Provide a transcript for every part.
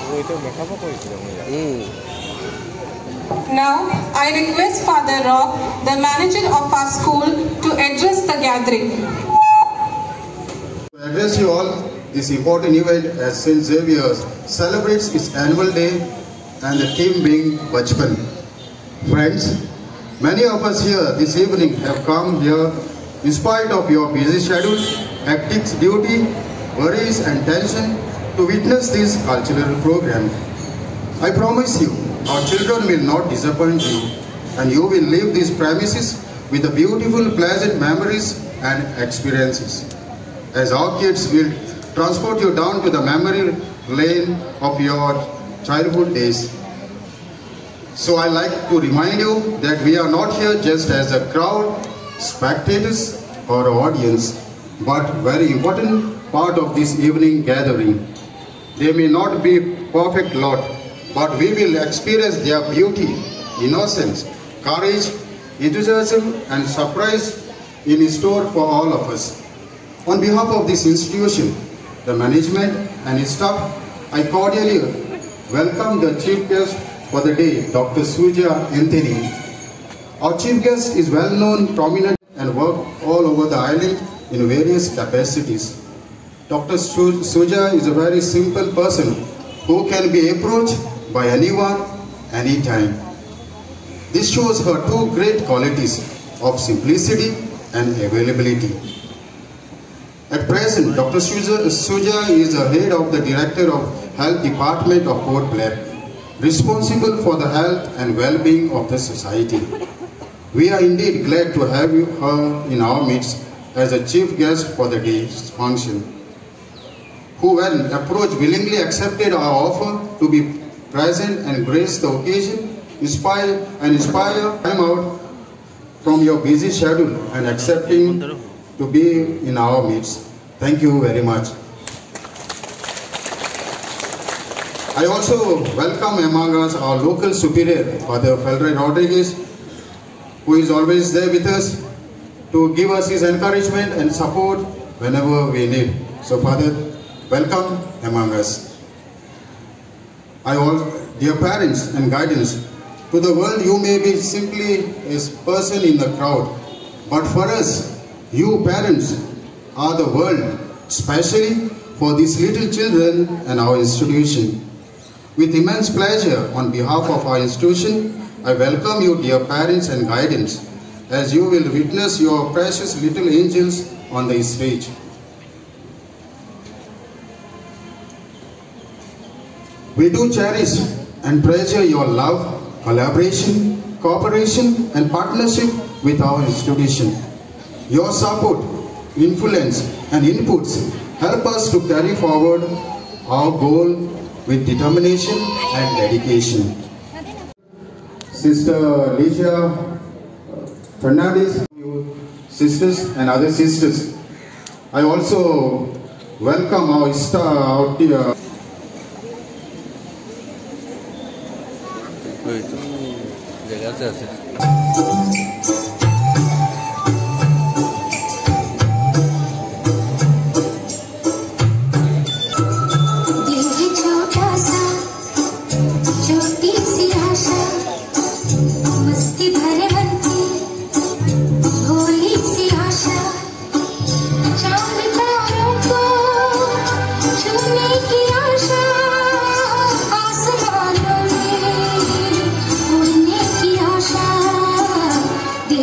Now, I request Father Rock, the manager of our school, to address the gathering. To address you all this important event as St. Xavier's celebrates its annual day and the theme being Bachpan. Friends, many of us here this evening have come here in spite of your busy schedule, hectic duty, worries and tension to witness this cultural program. I promise you, our children will not disappoint you and you will leave these premises with the beautiful, pleasant memories and experiences. As our kids will transport you down to the memory lane of your childhood days. So I like to remind you that we are not here just as a crowd, spectators or audience, but very important part of this evening gathering. They may not be perfect lot, but we will experience their beauty, innocence, courage, enthusiasm and surprise in store for all of us. On behalf of this institution, the management and staff, I cordially welcome the chief guest for the day, Dr. Suja Anthony. Our chief guest is well-known, prominent and worked all over the island in various capacities. Dr. Suja is a very simple person who can be approached by anyone, anytime. This shows her two great qualities of simplicity and availability. At present, Dr. Suja is the head of the Director of Health Department of Port Blair, responsible for the health and well-being of the society. We are indeed glad to have her in our midst as a chief guest for the day's function, who when approached willingly accepted our offer to be present and grace the occasion, inspire time out from your busy schedule and accepting to be in our midst. Thank you very much. I also welcome among us our local superior, Father Felray Rodriguez, who is always there with us to give us his encouragement and support whenever we need. So Father, welcome among us. Dear parents and guidance, to the world you may be simply a person in the crowd, but for us, you parents are the world, especially for these little children and our institution. With immense pleasure, on behalf of our institution, I welcome you, dear parents and guidance, as you will witness your precious little angels on the stage. We do cherish and treasure your love, collaboration, cooperation and partnership with our institution. Your support, influence and inputs help us to carry forward our goal with determination and dedication. Sister Alicia Fernandez, sisters and other sisters. I also welcome our the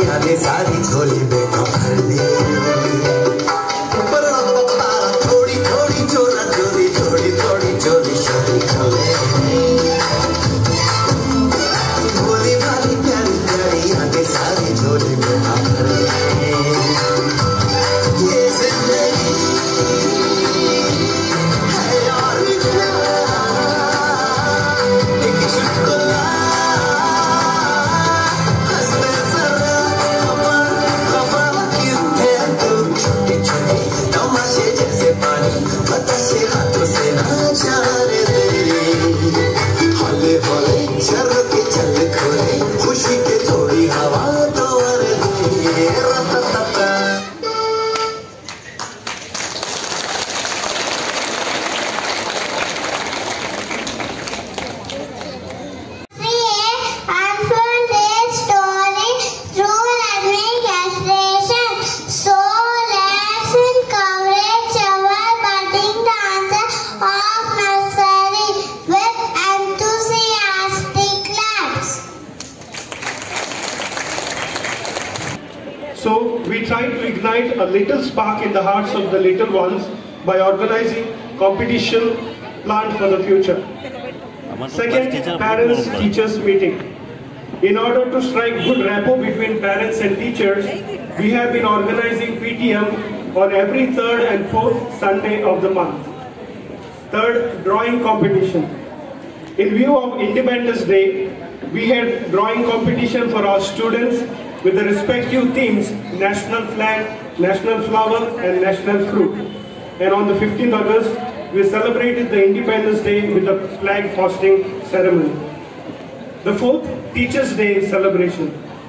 आने सारी झोली में भर दी थोड़ी थोड़ी चोरा चोरी थोड़ी थोड़ी चोरी चोरी चले भोली भाली प्यारी प्यारी आने सारी झोली में भर दी ये जिंदगी है यार एक चुटकुला हंसते जरा कमाल क्यों है तुम छोटे छोटे तमाशे जैसे पानी बताशे हाथों से ना जाने दे हौले हौले शर के चल खोले खुशी के थोड़ी हवा तो दे रततता So we try to ignite a little spark in the hearts of the little ones by organizing competition planned for the future. Second, parents-teachers meeting. In order to strike good rapport between parents and teachers, we have been organizing PTM on every third and fourth Sunday of the month. Third, drawing competition. In view of Independence Day, we had drawing competition for our students with the respective themes National Flag, National Flower and National Fruit. And on the 15th August, we celebrated the Independence Day with a flag hosting ceremony. The fourth, Teachers' Day celebration.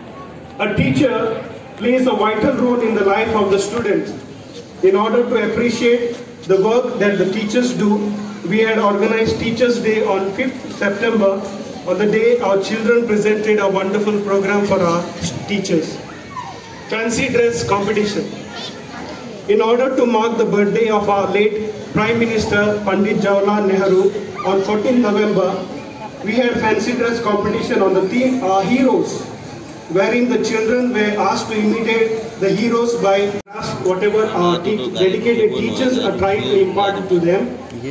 A teacher plays a vital role in the life of the students. In order to appreciate the work that the teachers do, we had organized Teachers' Day on 5th September. On the day, our children presented a wonderful program for our teachers. Fancy dress competition. In order to mark the birthday of our late Prime Minister Pandit Jawaharlal Nehru on 14th November, we had fancy dress competition on the theme Our Heroes, wherein the children were asked to imitate the heroes by whatever our dedicated teachers are trying to impart to them.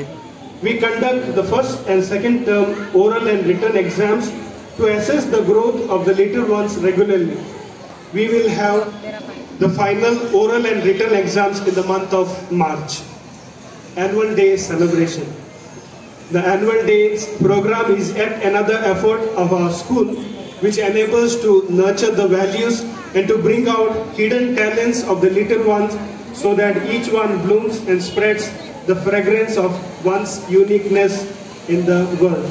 We conduct the first and second term oral and written exams to assess the growth of the little ones regularly. We will have the final oral and written exams in the month of March. Annual Day celebration. The Annual Day program is yet another effort of our school which enables to nurture the values and to bring out hidden talents of the little ones so that each one blooms and spreads the fragrance of one's uniqueness in the world.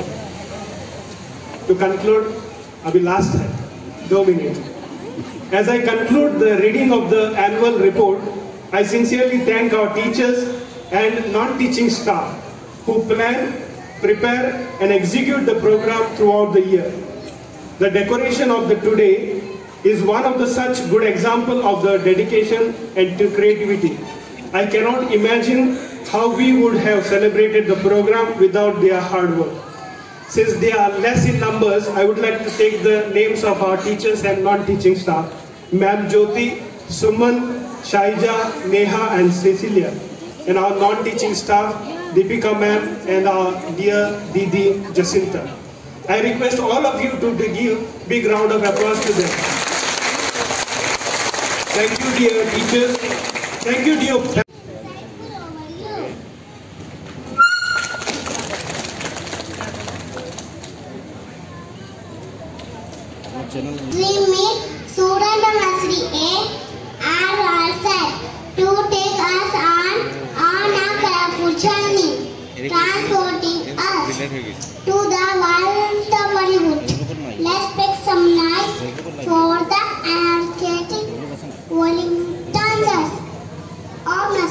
To conclude, abhi last hai, 2 minutes. As I conclude the reading of the annual report, I sincerely thank our teachers and non-teaching staff who plan, prepare and execute the program throughout the year. The decoration of the today is one of the such good example of the dedication and to creativity. I cannot imagine how we would have celebrated the program without their hard work. Since they are less in numbers, I would like to take the names of our teachers and non-teaching staff. Ma'am Jyoti, Suman, Shaija, Neha and Cecilia. And our non-teaching staff, Deepika ma'am and our dear Didi Jacinta. I request all of you to give big round of applause to them. Thank you dear teachers. Thank you dear. We meet student of Nursery A are all set to take us on a colorful journey, transporting us to the world of Bollywood. Let's pick some nice for the energetic Bollywood dancers of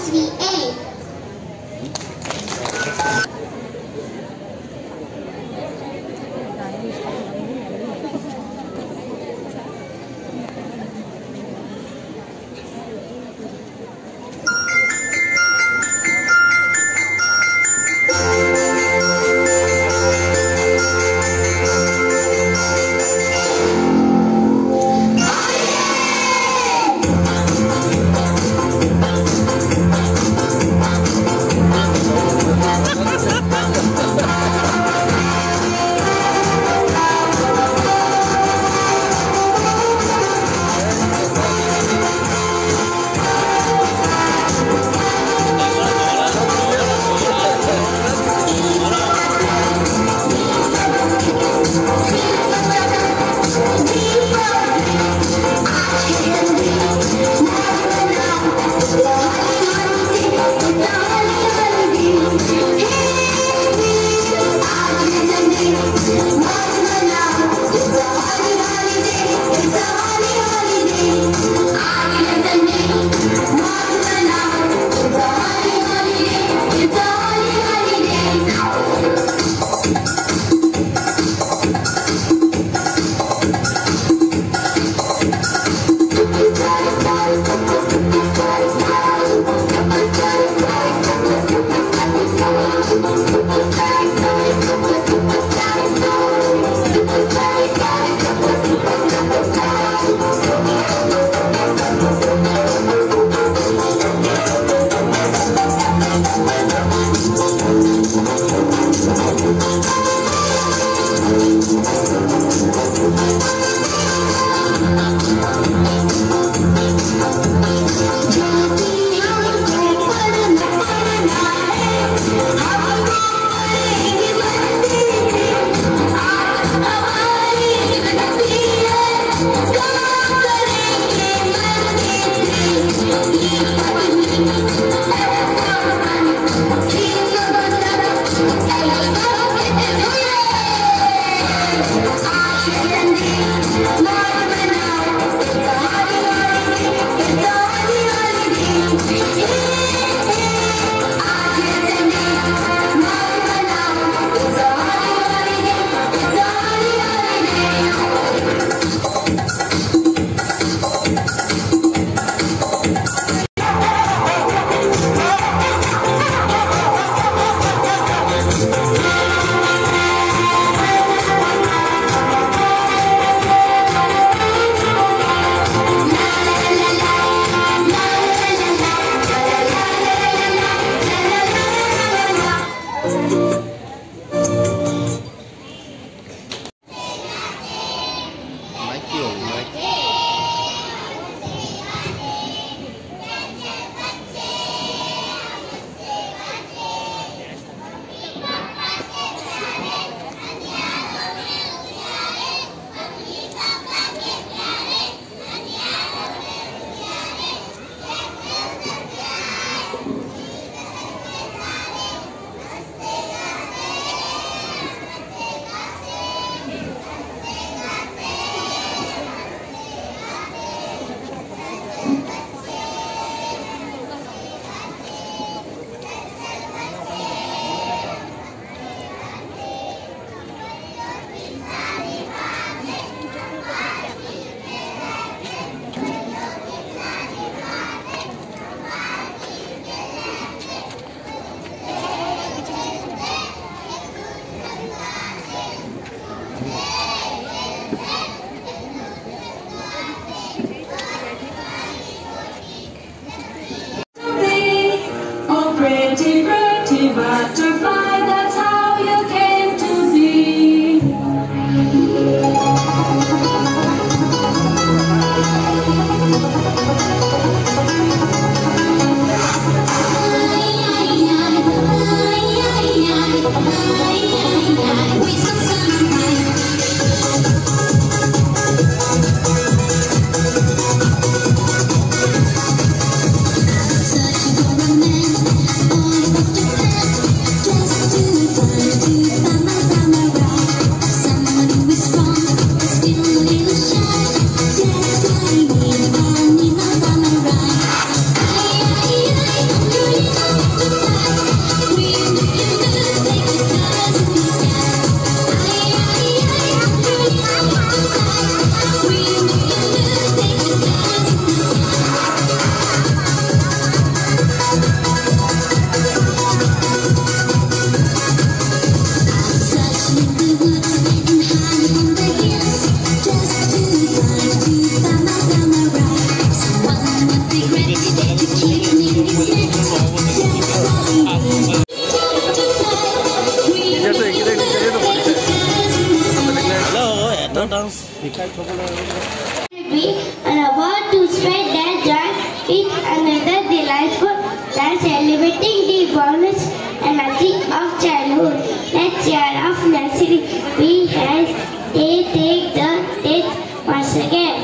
spread their joy with another delightful time celebrating the boundless energy of childhood. Let's cheer of nursery. We have they take the stage once again.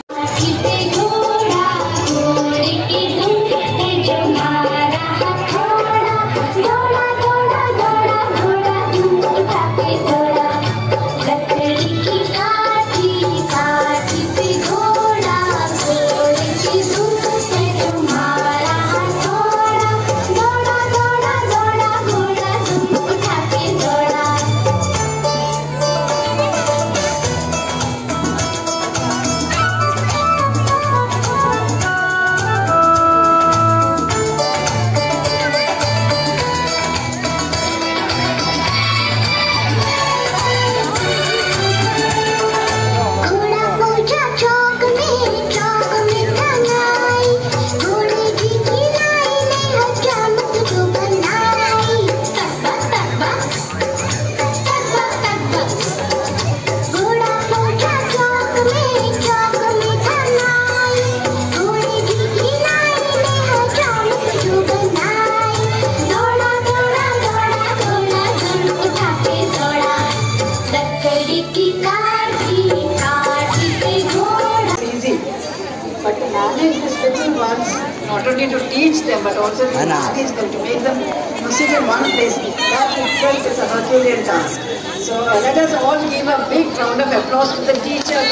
Not only to teach them, but also to manage them, to make them sit in one place. That itself is a Herculean task. So let us all give a big round of applause to the teachers.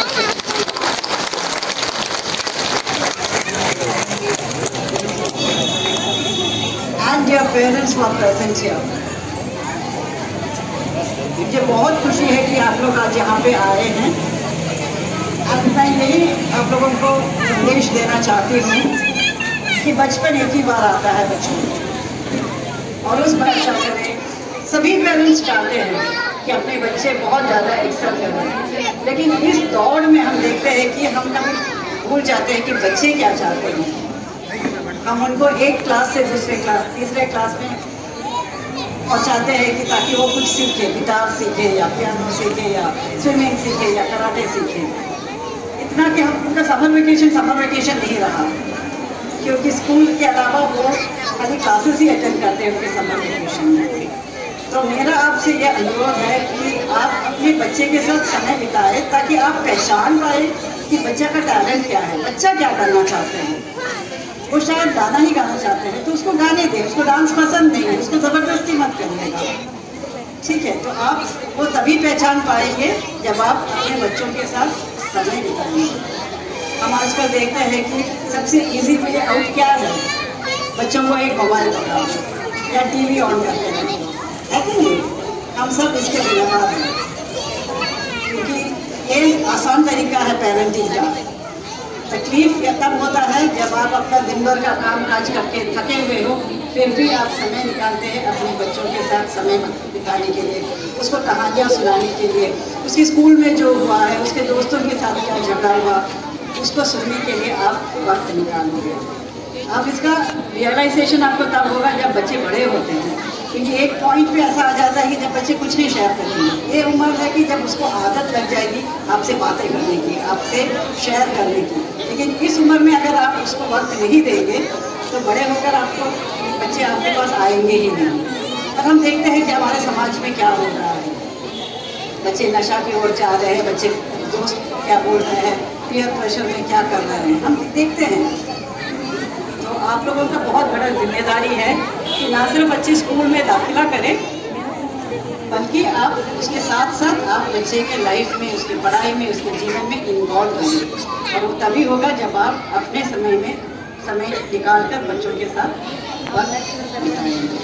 And dear parents who are present here. मुझे बहुत खुशी है कि आप लोग आज यहाँ पे आए हैं। अब मैं यही आप लोगों को संदेश देना चाहती हूँ कि बचपन एक ही बार आता है बच्चों, और उस भाषा में सभी पेरेंट्स चाहते हैं कि अपने बच्चे बहुत ज़्यादा एक्सेल करें, लेकिन इस दौड़ में हम देखते हैं कि हम कभी भूल जाते हैं कि बच्चे क्या चाहते हैं। हम उनको एक क्लास से दूसरे क्लास, तीसरे क्लास में पहुँचाते हैं कि ताकि वो कुछ सीखे, गिटार सीखे या पियानो सीखे या स्विमिंग सीखे या कराटे सीखे। इतना कि हम उनका समर वेकेशन नहीं रहा, क्योंकि स्कूल के अलावा वो खाली क्लासेस ही अटेंड करते हैं उनके समर वेकेशन में। तो मेरा आपसे ये अनुरोध है कि आप अपने बच्चे के साथ समय बिताएं ताकि आप पहचान पाए कि बच्चे का टैलेंट क्या है, बच्चा क्या करना चाहते हैं। वो शायद गाना ही गाना चाहते हैं तो उसको गाने दें, उसको डांस पसंद नहीं है उसको ज़बरदस्ती मत करिएगा, ठीक है। तो आप वो तभी पहचान पाएंगे जब आप अपने बच्चों के साथ समय बिताएंगे। हम आजकल देखते हैं कि सबसे इजी वे आउट क्या है, बच्चों को एक मोबाइल पकड़ाओ या टीवी ऑन करके रखो, है कि नहीं? हम सब इसके जिम्मेदार हैं, क्योंकि ये आसान तरीका है पेरेंटिंग का। तकलीफ तब होता है जब आप अपना दिन भर का काम काज करके थके हुए हो, फिर भी आप समय निकालते हैं अपने बच्चों के साथ समय बिताने के लिए, उसको कहानियाँ सुनाने के लिए, उसके स्कूल में जो हुआ है, उसके दोस्तों के साथ क्या झगड़ा हुआ, उसको सुनने के लिए आप वक्त निकालोगे। अब इसका रियलाइजेशन आपको तब होगा जब बच्चे बड़े होते हैं, क्योंकि एक पॉइंट पे ऐसा आ जाता है कि जब बच्चे कुछ नहीं शेयर करेंगे। ये उम्र है कि जब उसको आदत लग जाएगी आपसे बातें करने की, आपसे शेयर करने की, लेकिन इस उम्र में अगर आप उसको वक्त नहीं देंगे तो बड़े होकर आपको बच्चे आपके पास आएंगे ही नहीं। और हम देखते हैं कि हमारे समाज में क्या हो रहा है, बच्चे नशा की ओर जा रहे हैं, बच्चे दोस्त क्या बोल रहे हैं, पीयर प्रेशर में क्या कर रहे हैं, हम देखते हैं। तो आप लोगों का बहुत बड़ा जिम्मेदारी है कि ना सिर्फ बच्चे स्कूल में दाखिला करें, बल्कि आप उसके साथ साथ आप बच्चे के लाइफ में, उसकी पढ़ाई में, उसके जीवन में इन्वॉल्व करें, और वो तभी होगा जब आप अपने समय निकालकर बच्चों के साथ वक्त बिताएंगे।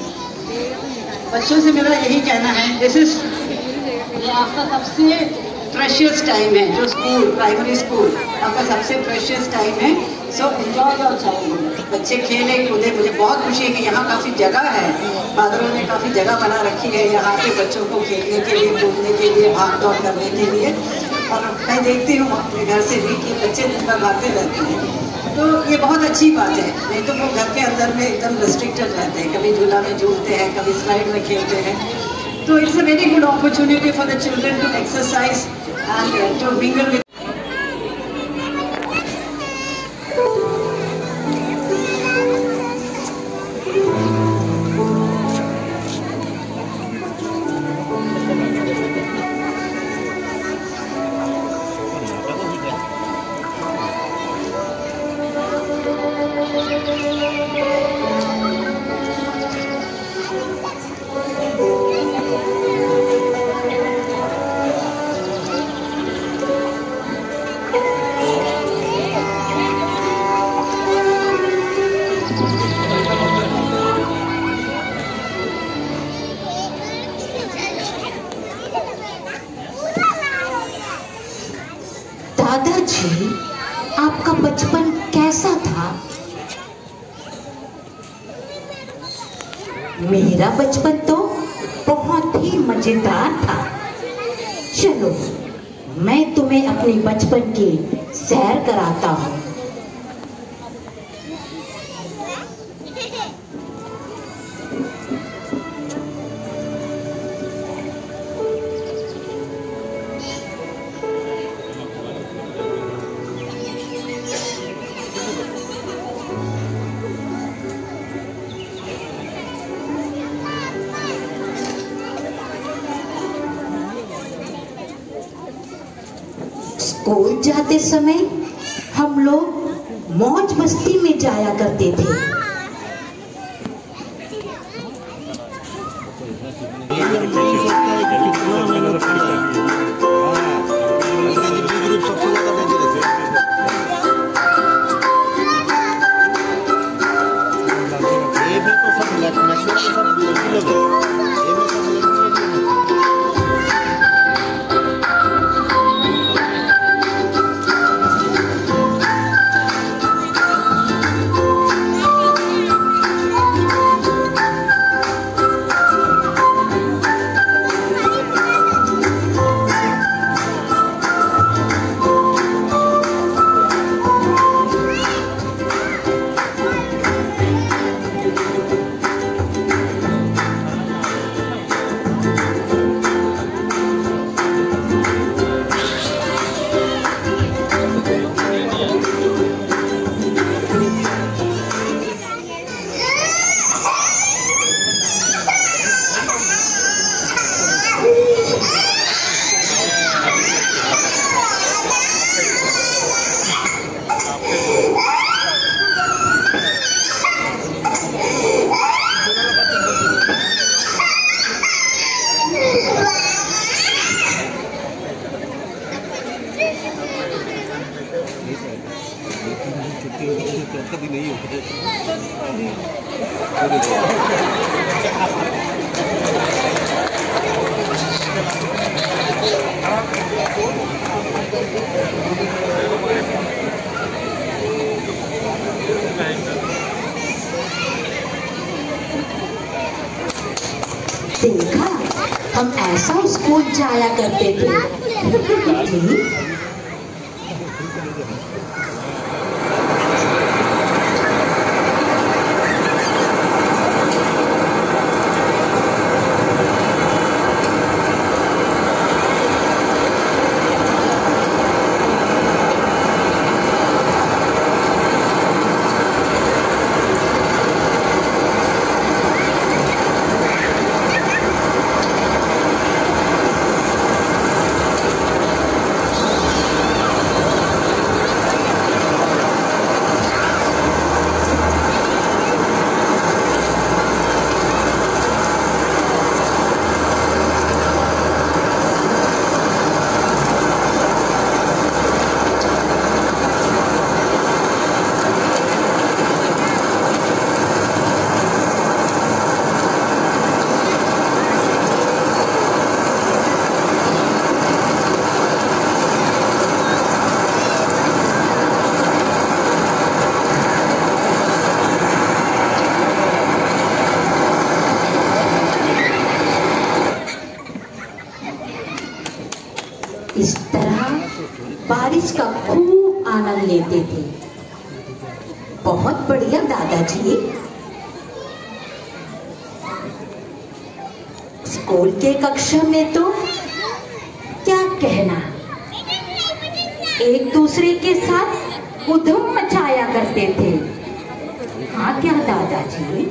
बच्चों से मेरा यही कहना है, दिस इज आपका सबसे प्रेशियस टाइम है, जो स्कूल, प्राइमरी स्कूल आपका सबसे प्रेशियस टाइम है। सो एंजॉय योर चाइल्डहुड, बच्चे खेले कूदे। मुझे बहुत खुशी है कि यहाँ काफ़ी जगह है, बादलों में काफ़ी जगह बना रखी है यहाँ के बच्चों को खेलने के लिए, कूदने के लिए, भाग दौड़ करने के लिए। और मैं देखती हूँ अपने घर से भी कि बच्चे दिन भर भागते रहते हैं, तो ये बहुत अच्छी बात है। नहीं तो वो घर के अंदर में एकदम रिस्ट्रिक्टेड रहते हैं, कभी झूला में झूलते हैं, कभी स्लाइड में खेलते हैं। तो it's a very good opportunity for the children to exercise and to mingle with. आपका बचपन कैसा था? मेरा बचपन तो बहुत ही मजेदार था। चलो मैं तुम्हें अपने बचपन की सैर कराता हूँ। स्कूल जाते समय हम लोग मौज मस्ती में जाया करते थे। देखा, हम ऐसा स्कूल जाया करते थे। इस तरह बारिश का खूब आनंद लेते थे। बहुत बढ़िया दादाजी। स्कूल के कक्षा में तो क्या कहना, एक दूसरे के साथ उधम मचाया करते थे। हाँ क्या दादाजी?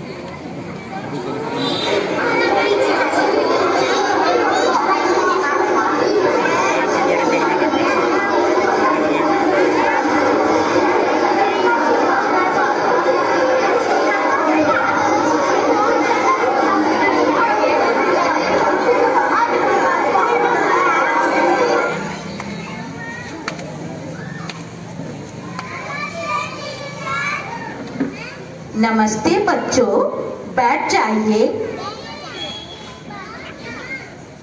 नमस्ते बच्चों, बैठ जाइए।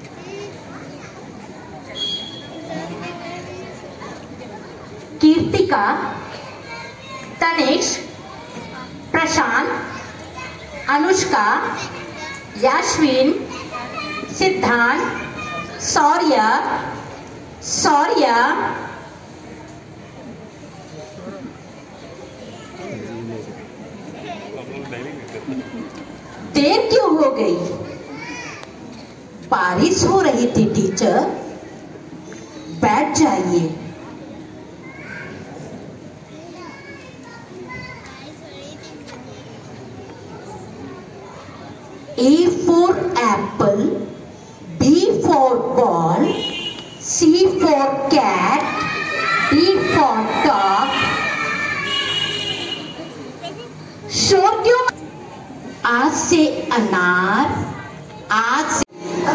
कीर्ति कृतिका, तनिष, प्रशांत, अनुष्का, याश्विन, सिद्धांत, शौर्य, देर क्यों हो गई? बारिश हो रही थी टीचर, बैठ जाइए। A for apple, B for ball, C for cat, D for dog. शोर क्यों? आज से अनार, आज से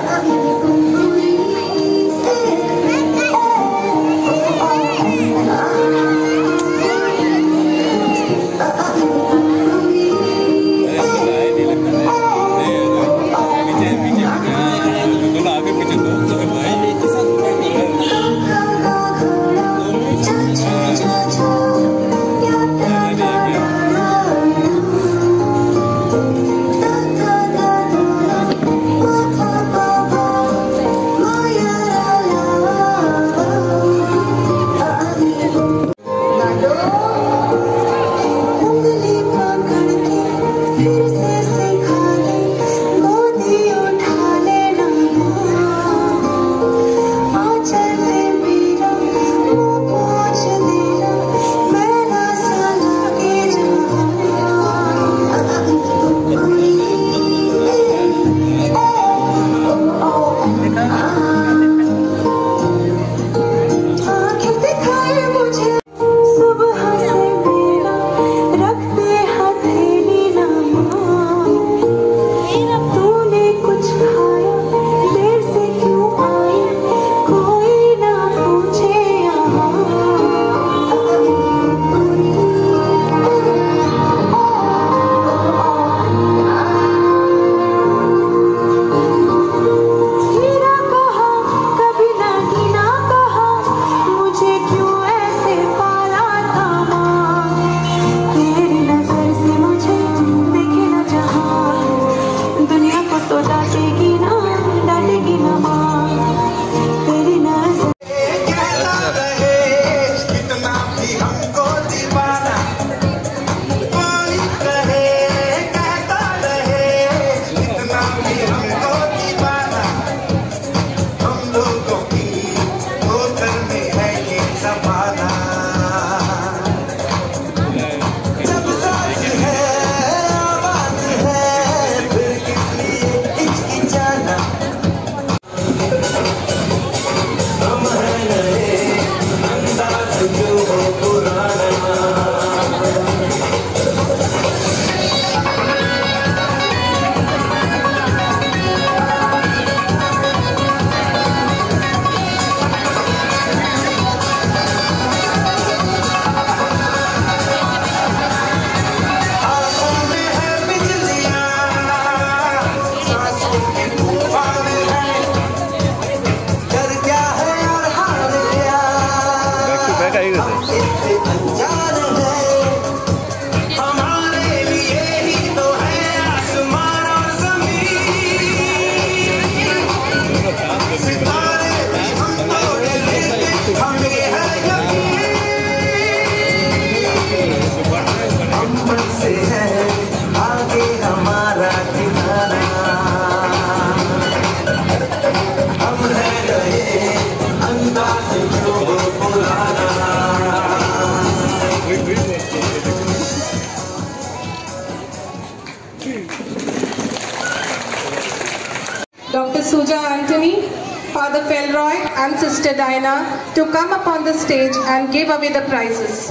Dr. Suja Anthony, Father Felroy and Sister Dinah to come upon the stage and give away the prizes.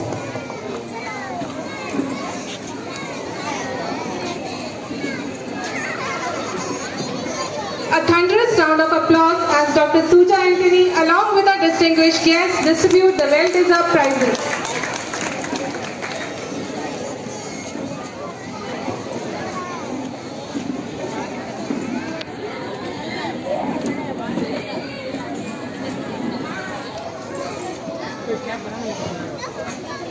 A thunderous round of applause as Dr. Suja Anthony along with our distinguished guests distribute the well-deserved prizes. क्या बना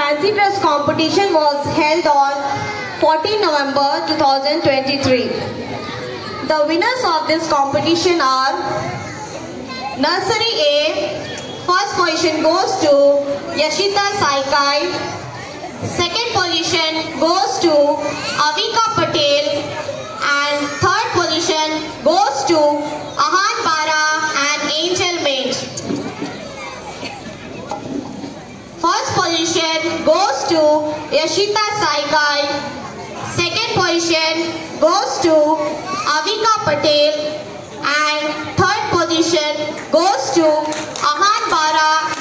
fancy dress competition was held on 14 November 2023. The winners of this competition are Nursery A. First position goes to Yashita Saikai. Second position goes to Avika Patel. And third position goes to Ahan Bara and Angel Mate. First position goes to Yashita Saikai. Second position goes to Avika Patel. And third position goes to Ahan Bara